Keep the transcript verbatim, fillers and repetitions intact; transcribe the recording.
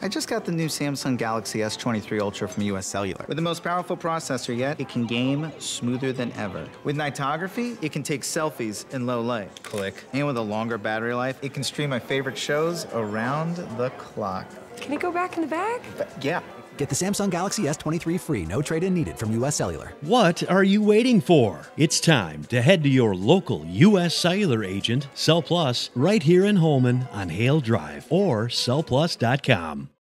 I just got the new Samsung Galaxy S twenty-three Ultra from UScellular. With the most powerful processor yet, it can game smoother than ever. With nightography, it can take selfies in low light. Click. And with a longer battery life, it can stream my favorite shows around the clock. Can it go back in the bag? But yeah. Get the Samsung Galaxy S twenty-three free, no trade-in needed from UScellular. What are you waiting for? It's time to head to your local UScellular agent, Cell.Plus, right here in Holman on Hale Drive or cell plus dot com.